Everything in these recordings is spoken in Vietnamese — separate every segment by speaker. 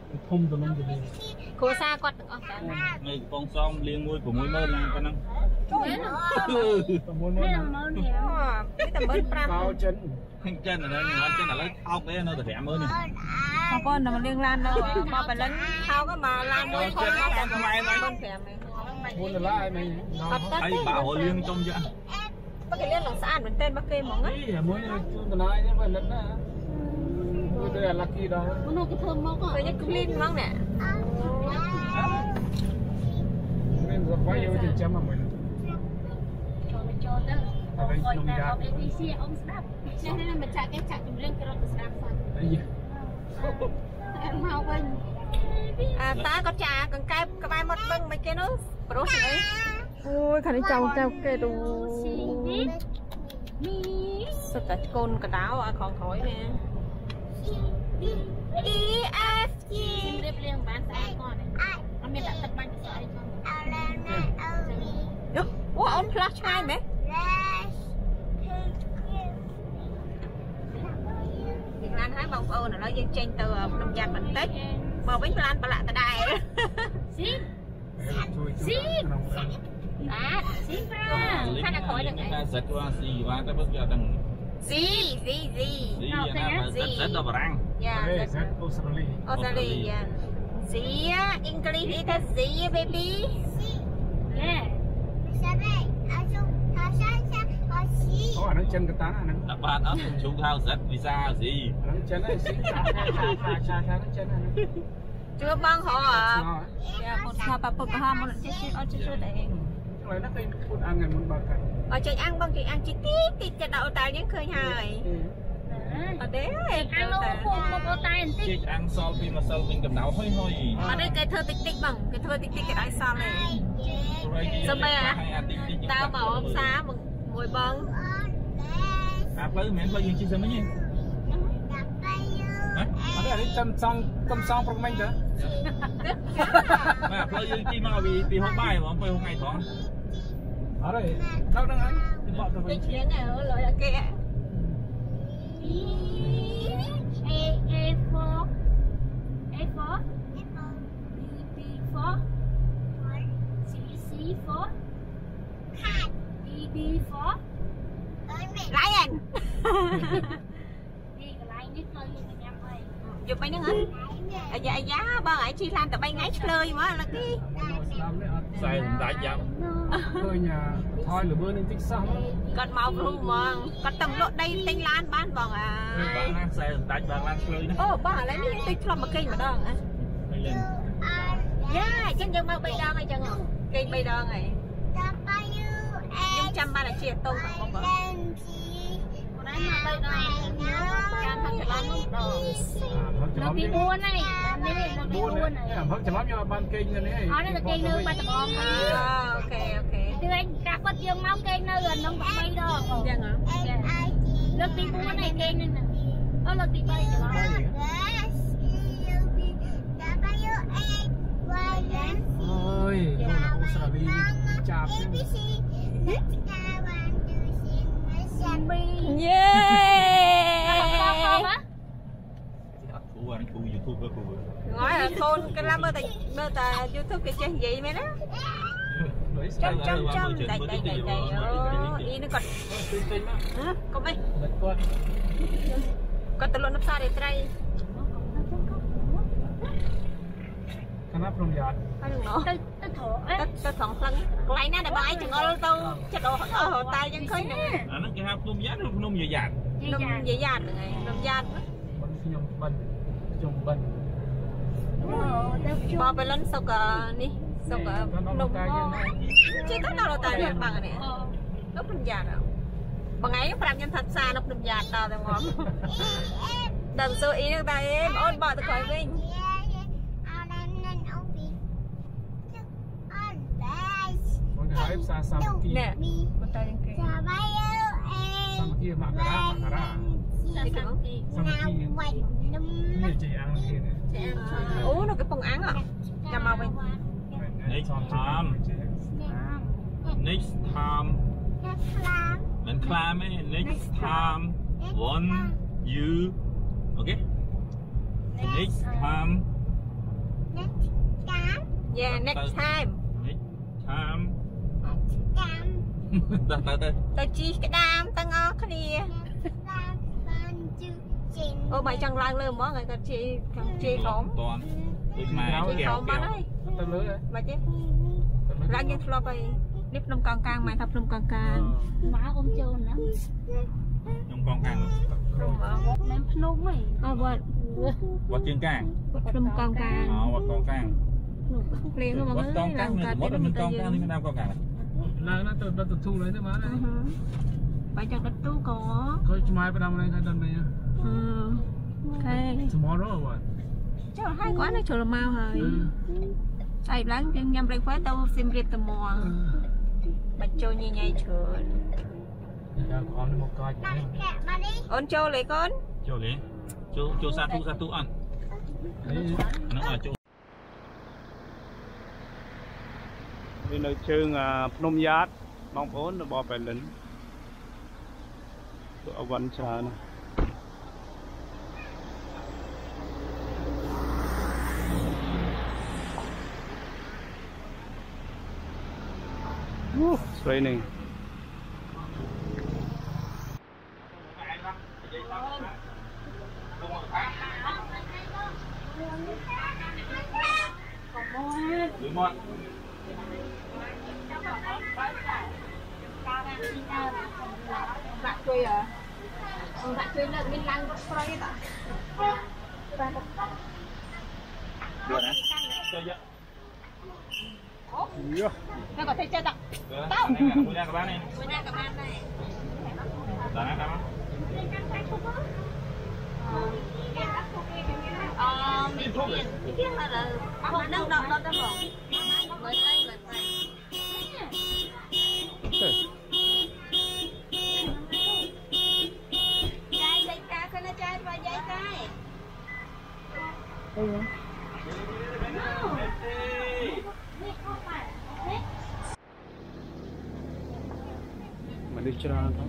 Speaker 1: thùng tụi nó gì
Speaker 2: cô xa quạt được không
Speaker 3: người con xong liên môi của môi mơ này con năng
Speaker 1: cao chân
Speaker 3: chân là lấy thao cái nó thẻ mơ này
Speaker 2: không con là liên lan đâu mà phải lên thao cái mà lan môi không
Speaker 3: không ai
Speaker 2: mày
Speaker 1: muốn là ai mày
Speaker 3: thấy bảo họ liên trong chưa
Speaker 2: bác cái liên lòng xã mình tên bác kê mỏng á
Speaker 1: mới tụi nó ai vậy lẫn á tôi là lucky đó
Speaker 2: nó cái thơm mốc rồi nhắc liên mong nè
Speaker 1: nên rồi quay vô thì chém mà mình
Speaker 2: cho đó ABC ông snap nên mình chạy cái chạy chúng liên cái đó snap phật em mau quên ta có trà còn cái bài một bưng mấy cái nó pro đấy ôi khả năng trâu kê đồ sao cả con cả đáo à còn thổi nè E F G điệp liên bán sai con này anh biết đặt tập bánh sai con ủa ông flash ngay mấy Việt Nam thấy bông ôn là nó dân trên từ nông dân mình tết mà bánh plan bà lạ ta đài xí khá là khỏi được này
Speaker 3: giật qua gì và cái bước giờ đừng
Speaker 2: gì
Speaker 3: rất là răng
Speaker 2: Australia gì English is a gì baby
Speaker 1: nó chân cái tá này
Speaker 3: là bạn ở chúng thao rất visa gì
Speaker 1: nó chân này xí xa nó chân này
Speaker 2: chưa băng họ à một sao bà bực họ một lần chết đấy
Speaker 1: rồi nó phải phun ăn ngày một bạc cả
Speaker 2: ở chơi ăn băng chị ăn chi tít cho đậu tài những khơi hài ở đấy ăn luôn một tay ăn tít
Speaker 3: ăn so vì mà sau mình cầm não hơi
Speaker 2: ở đây cái thơ tích bằng cái thơ tích cái đại sao này sao bây à tao bảo ông xa một mùi băng
Speaker 3: à lấy mẹ lấy gì sao mấy nhỉ
Speaker 1: ở đây cầm xong from mình đó
Speaker 3: mà lấy gì mà vì hôm bài mà hôm ngày thoáng
Speaker 1: ở đây đâu đang ăn bọn tôi
Speaker 2: cái chuyện này ở lại là kia A4 B4 C4 D4 Lion đi cái lại nhất thôi nhưng em ơi chụp mấy nữa hả dạ giá ba lại chi lan tập bay ngay chơi mà là cái
Speaker 3: sai đại dạo
Speaker 1: tôi nhà thôi là bữa nên tích xong
Speaker 2: còn màu blue mà còn tầm lộ đây tinh lan bán bằng à
Speaker 3: bạn đang sai đại bạn lan chơi nữa
Speaker 2: ô ba lấy những tích làm một cây mà đòn à dạ chân chân mau bay đòn hay chân không cây bay đòn này nhưng trăm ba là chia tông không có nó đi buôn này nó đi buôn này
Speaker 1: vẫn chỉ lắm cho ban kênh này
Speaker 2: nó là kênh nước ba tầm bom ok từ anh các con dương máu kênh nơi gần nó bay đó chẳng hả nó đi buôn này kênh này nè nó là đi bay cho nó
Speaker 1: ôi Australia chạp
Speaker 2: yeah
Speaker 3: thu YouTube đó
Speaker 2: ngói là thôn cái lá mơ ta YouTube cái chuyện gì mấy đó chấm đầy ý nó còn có mấy còn tụi nó nấp xa để trai
Speaker 1: Kenapa belum jalan?
Speaker 2: Tôi thằng phân lại nó để bài chừng ở tôi chết đồ ở tay chân khơi nè
Speaker 3: nó cái hộp nôm giá nó nôm dày dạt
Speaker 2: nôm dày dạt này nôm dạt bòไปlên sau cả đi sau cả nôm chỉ có nào tay được bằng này nó nôm dạt à bằng ấy làm nhân thật xa nó nôm dạt tao rồi ngon đầm sơ ý được tay em ôn bỏ từ khỏi mình nè con tay kia
Speaker 1: sama kia makara ini chị ăn kia
Speaker 2: ố nó cái phong án à nhà màu mình
Speaker 3: next time mình climb next time want you okay next time
Speaker 2: Yeah, next time.
Speaker 3: Next time. Tới chi cái đam tăng ngó cái này.
Speaker 2: Ô mày chẳng lang lơ món người ta chi khóm.
Speaker 3: Toàn. Tôi mà
Speaker 2: Chi khóm mà đấy.
Speaker 1: Tao lưới đấy.
Speaker 2: Mà chứ. Lang nhân flop ấy. Nếp nông con càng mày thập nông con càng.
Speaker 4: Má ôm trơn lắm.
Speaker 3: Nông con càng.
Speaker 4: Ném Phnom ấy.
Speaker 2: Vật.
Speaker 3: Vật chương càng.
Speaker 2: Nông con càng.
Speaker 3: Vật con càng.
Speaker 2: Liền không
Speaker 3: Vật
Speaker 2: mọi
Speaker 3: con
Speaker 2: người.
Speaker 3: càng mình con càng thì mình làm con càng.
Speaker 1: Là nó tự thu lấy thế má này.
Speaker 2: Phải cho đất tu có.
Speaker 1: Coi mai phải làm này thay đần này nha.
Speaker 2: Ok.
Speaker 1: Tomorrow or what?
Speaker 2: Chắc là hai quán nó chờ là mau rồi. Đây láng chân nhâm breakfast tao xem riệp tầm mùa. Bạch châu như nhai trơn.
Speaker 1: Dạ con một coi.
Speaker 2: Ôn châu lấy con.
Speaker 3: Châu lấy. Châu satu ăn. Nó là châu.
Speaker 5: Đi nơi trường Phnom Yat, mong bốn là bò Pailin. Tụi vẫn chờ nè. It's raining.
Speaker 3: Remote.
Speaker 2: Bạn chơi à? Bạn chơi là mình lang proi ta.
Speaker 3: Được hả? Chơi chưa?
Speaker 5: Yeah.
Speaker 2: Nó có thể chơi ta.
Speaker 3: Tao. Mua ra các bạn này.
Speaker 2: Mua ra các bạn này.
Speaker 3: Đó là
Speaker 2: Mình biết là không đâu đâu đâu đâu rồi. Mới đây. Trai dây ca cái nó trai và dây trai.
Speaker 5: Mà đi chơi thôi.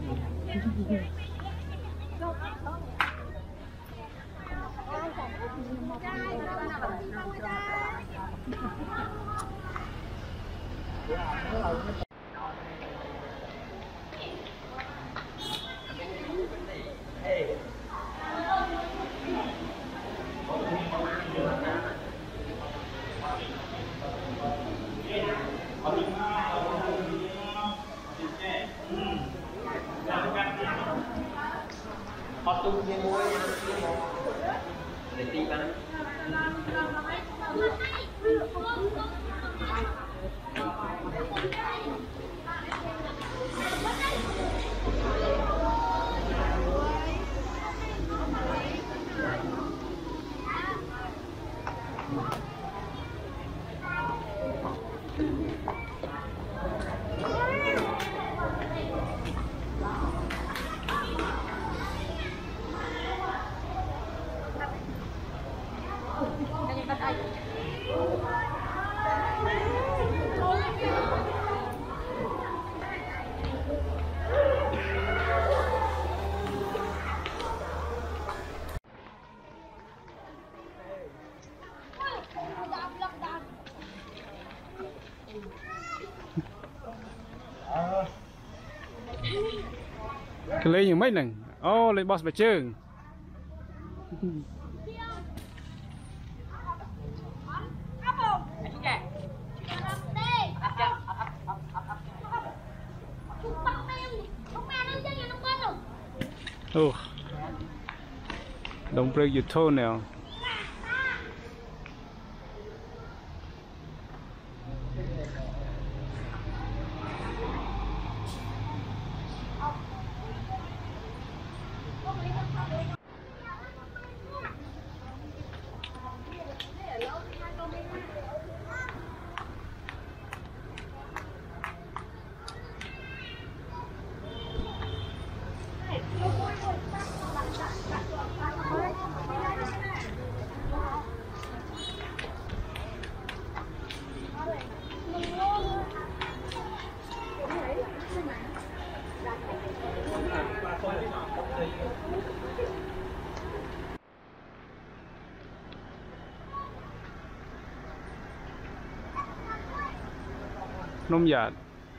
Speaker 5: Cái lấy những mấy nè. Ô, lấy boss bạch trưng. Oh, don't break your toenail. Phnom Yat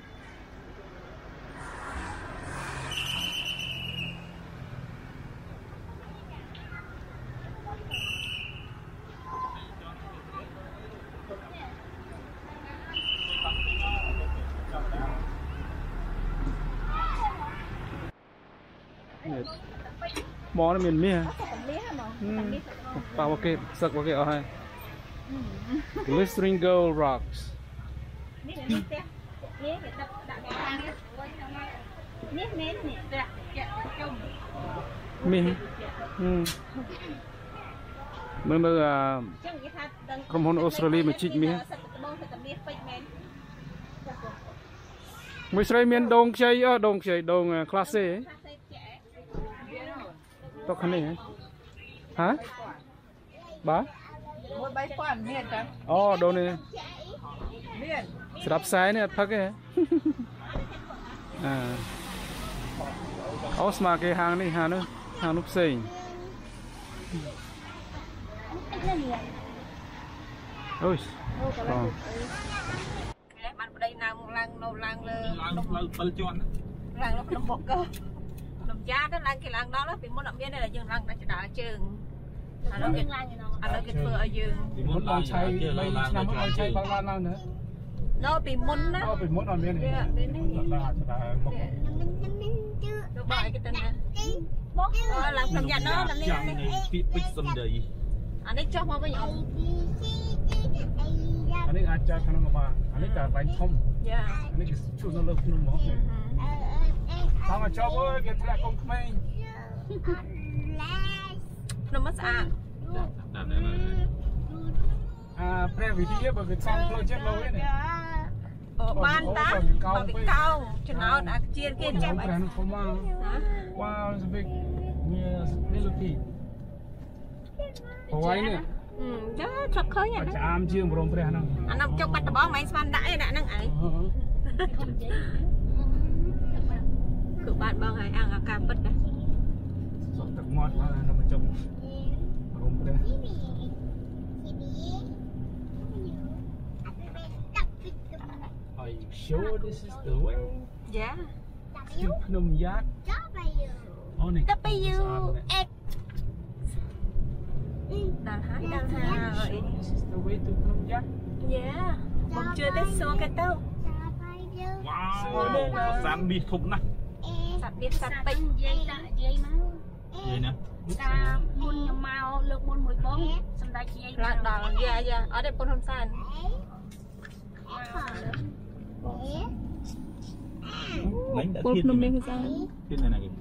Speaker 5: món nó miền mía bao cái sực bao cái ở hai glistening gold rocks mía mới không hôn Australia mà chích mía mới xây miền đông chơi ở đông class ấy tao khăn này hả bá đồ này đạp sai này thắc cái mà cái hàng này hàng núp xây ôi
Speaker 2: bạn đây nào lang nó bọc cơ lồng giá đó lang cái lang đó là vì muốn làm biết đây là dương lang đã trả trường nó cái phở ở dương
Speaker 5: muốn làm chay mấy năm muốn làm chay bao lâu nữa
Speaker 2: nó bị môn đó
Speaker 5: nó bị môn làm biết này
Speaker 2: được bài cái tên này làm cầm nhặt nó làm đi anh ấy cho bao nhiêu
Speaker 5: anh ấy ăn chay khăn mà anh ấy cả bánh không anh ấy chút nó lớn không mỏ sao mà cho bố cái thằng con mày
Speaker 2: nó mất à
Speaker 5: pre vị trí bởi vì xong tôi chết lâu ấy này
Speaker 2: ban tá bảo bị cao cho nó đã chia kia chém
Speaker 5: anh wow it's a big yeah Hawaii nè
Speaker 2: chứ thật khơi nhỉ
Speaker 5: am chiêng bồn pre nó
Speaker 2: anh ông trong bạch bó máy span đã nè năng ấy cứ bạn bao ngày ăn ở cam bứt này
Speaker 5: sọt tật mót nó mà trông bồn pre Are you sure this is the way?
Speaker 2: Yeah.
Speaker 5: To Phnom Yat.
Speaker 2: W X. Đàn hai rồi.
Speaker 5: This is the way to Phnom Yat.
Speaker 2: Yeah. Bọn chưa tới số cái tao.
Speaker 3: Wow. Sẵn biết thục nè.
Speaker 2: Sẵn biết sẵn tính.
Speaker 4: Dây máu.
Speaker 3: Vậy nè.
Speaker 4: Ta muôn nhầm màu lược muôn mùi bóng. Xong ta dây.
Speaker 2: Lạc đỏ dạ. Ở đây bồn hồn sàn.
Speaker 3: Lãnh đã thiên kìa. Thiên này này kìa.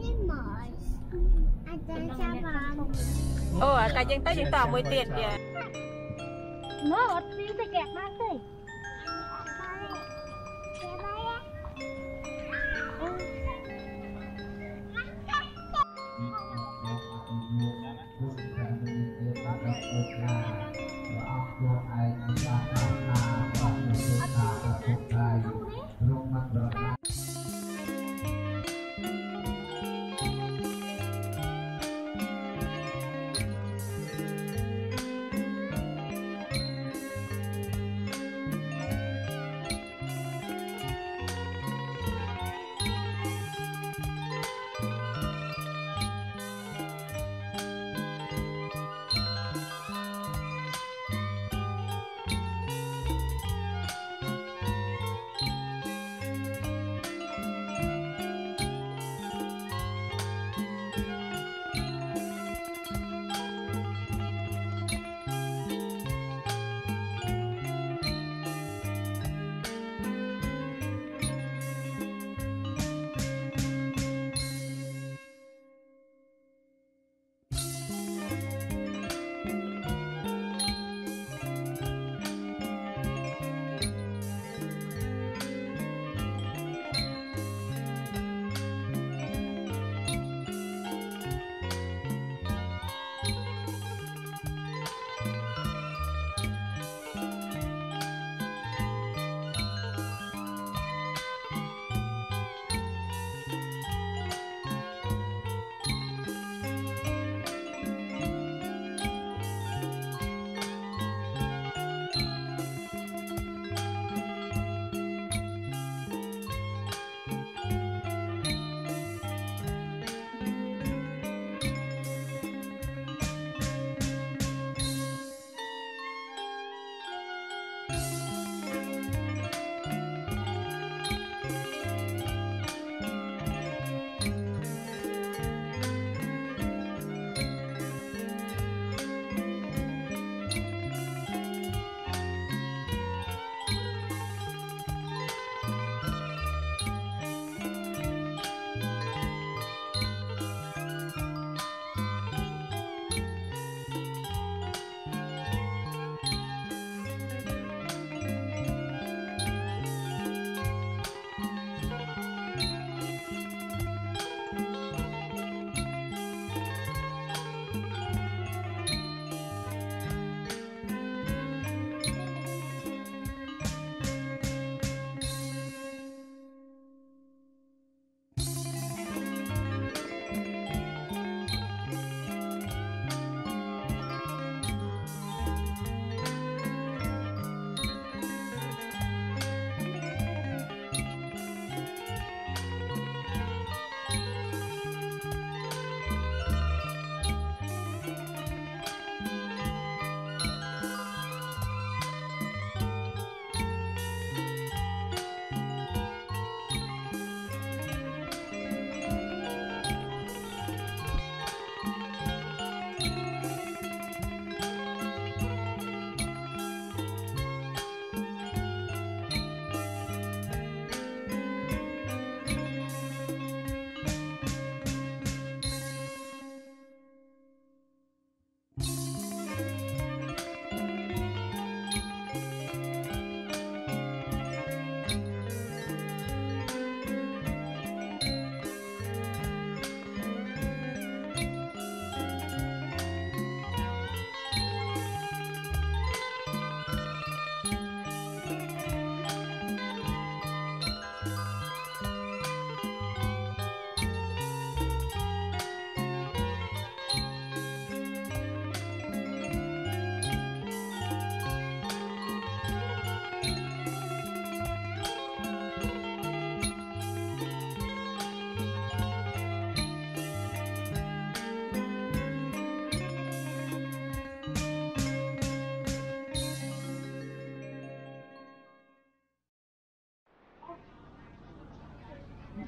Speaker 2: Cái dân tới dân tỏ mùi tiền kìa.
Speaker 4: Nó ở phía tay kẹt mát đây.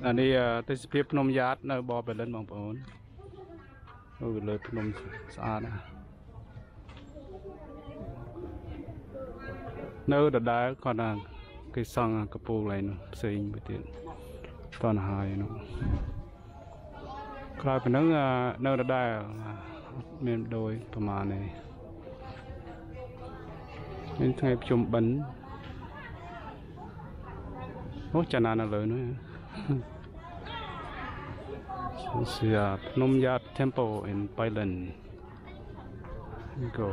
Speaker 5: anh đi tới phía Phnom Yat nơi bò về lên bằng bốn rồi lên Phnom xa nè nơi đá còn là cái sông cái pool này nó xây với tiền toàn hai nó coi phải nơi đá miền đồiประมาณnày nên thay chùm bánh chả nào lớn nữa Phnom Yat Temple in Pailin. Go.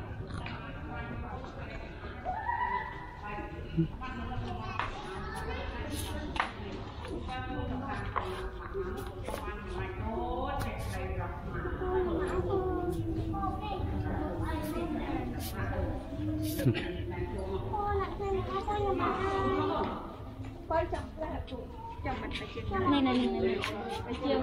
Speaker 2: Này này phải chiều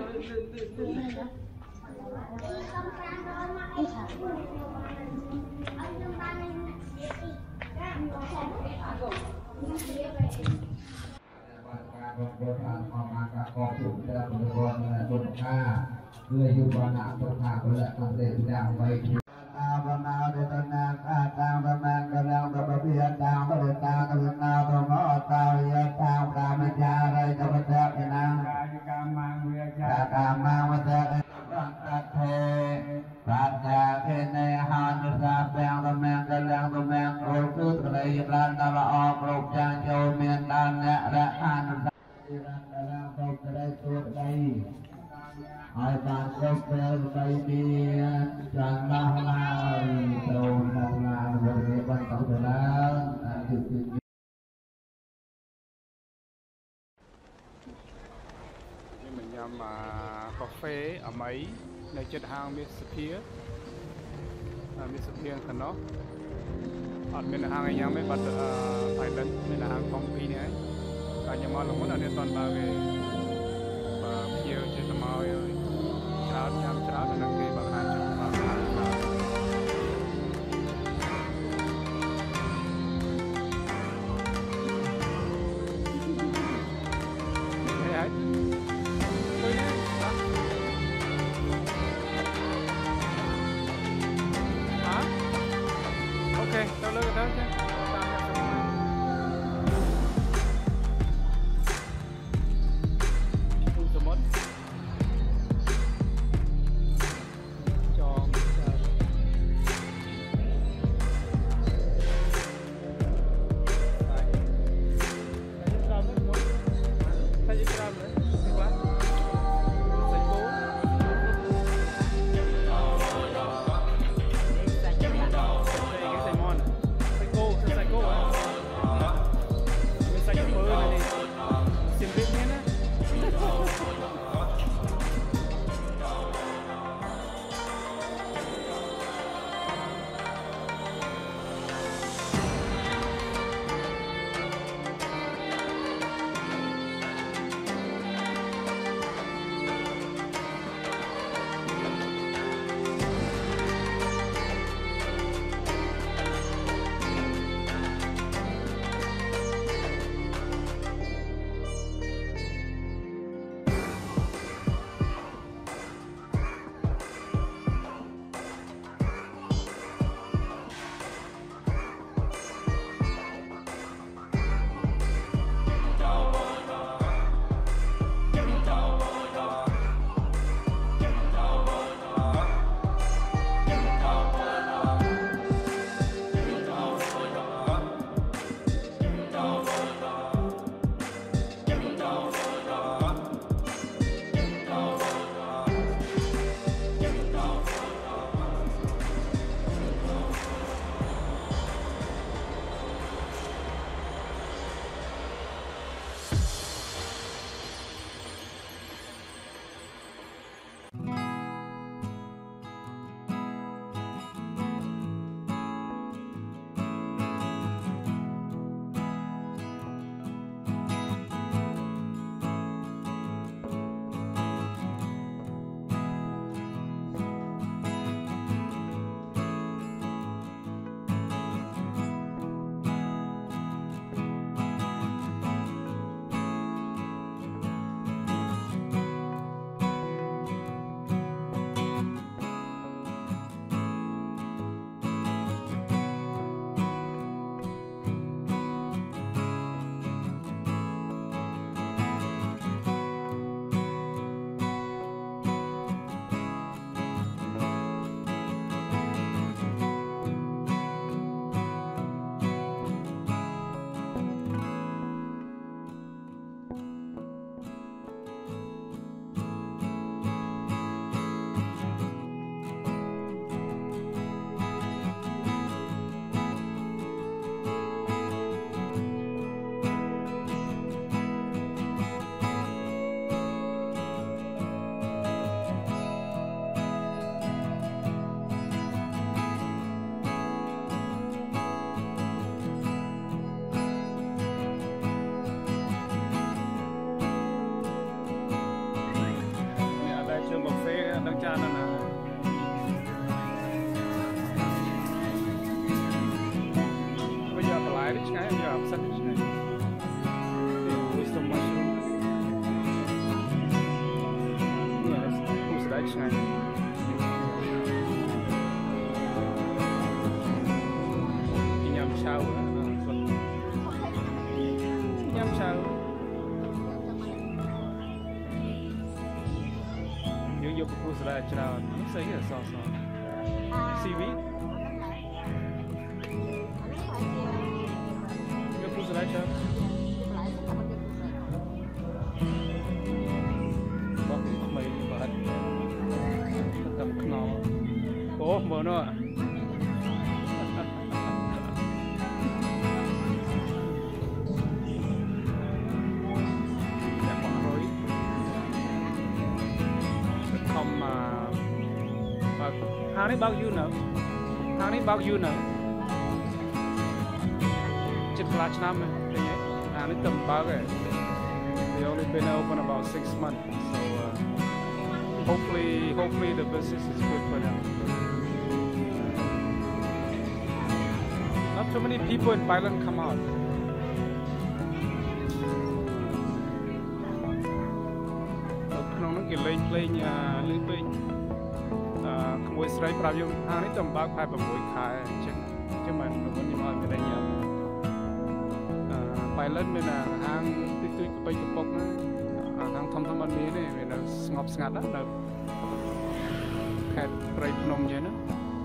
Speaker 2: mình nhâm cà phê ở mấy nơi chất hàng miền Sept khẩn nó ở miền hàng anh em mới bắt phải đến miền hàng phong phi này cả nhà mà muốn ở đây toàn bao về và nhiều trên tầm màu cháo nhám cháo là năng cái bằng hàng chục bằng hàng tao lên cái đó chứ tao nhập trong này không cho mất cho
Speaker 5: lại đấy ngay giờ học sân đấy wisdom mushroom yes who's that ngay cái nhâm sao nhâm sao vô who's that chào nó sẽ cái sao seaweed who's that chào mày bật tầm Phnom ố mở nó hàng này bao nhiêu nữa hàng này bao nhiêu nữa chết lát năm này hàng này tầm bao cái they only been open about 6 months so hopefully the business is good for them not too many people in Pailin come out Phnom nó kiểu lênขโมยสไลด์ปราบยังหานี่จำบ้าใครแบบมวยขายchứ màวันนี้มาเป็นอะไรเนี่ยไปเล่นเป็นห้างตุ้ยๆไปกระปกนะห้างทำมันนี้เนี่ยเป็นสงบสงัดนะแบบแค่ไรพนมเนี่ยนะ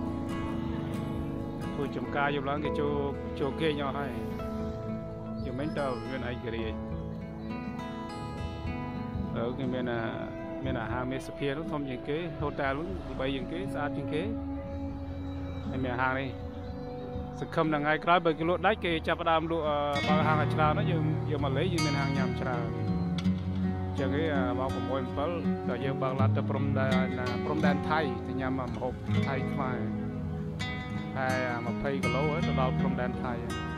Speaker 5: คุยจมกายอยู่แล้วก็โจเกยย่อให้อยู่ไม่เท่าเป็นไอ้กระเรียแล้วก็เป็นhàng mấy sập nó thông những cái hotel luôn bay những cái xa những cái mấy hàng này sự không là ngay cái bởi cái lỗ đáy cái chạp đam lỗ bao hàng ở trà nó giờ mà lấy những hàng nhầm trà cho cái bao của mọi người là giờ bao là tập prom đan Thái thì nhầm mà hộp Thái mai hay mà pay cái lỗ ấy là bao prom đan Thái